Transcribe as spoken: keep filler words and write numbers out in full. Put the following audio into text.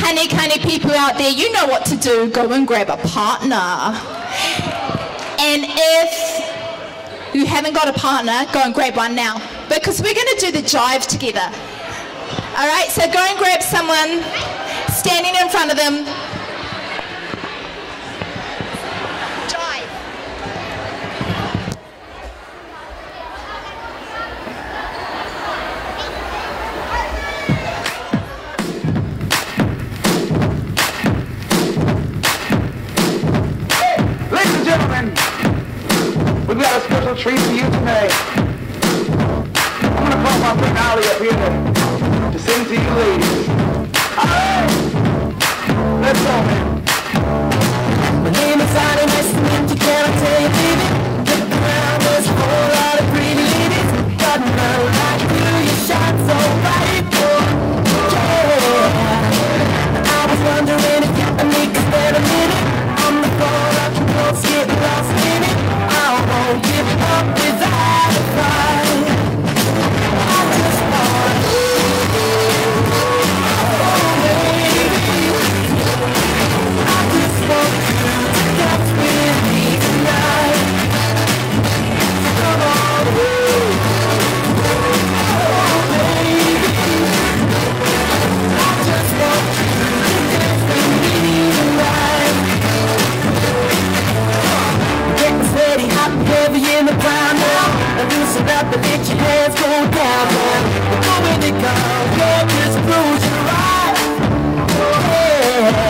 Honey, honey, people out there, you know what to do. Go and grab a partner. And if you haven't got a partner, go and grab one now. Because we're going to do the jive together. All right, so go and grab someone standing in front of them. Jive. Ladies and gentlemen, we've got a special treat for you tonight. I'm going to call my friend Ollie up here to, to sing to you ladies. Alright! Let's go, man. My name is Ollie, nice to meet you, can I tell you, baby? Look around, there's a whole lot of pretty ladies. Got my light through, you shine so bright, boy. Yeah. I was wondering if you and me could spend a minute on the phone, I can both get lost in it. I won't give up without a fight. I just want you, oh baby. I just want you to dance with me tonight. Come on, oh baby. I just want you to dance with me tonight. Getting steady, hot and heavy in the ground now. Loosen up and let your hands go down, man. Go with it, girl. Yeah, just close your eyes. Yeah.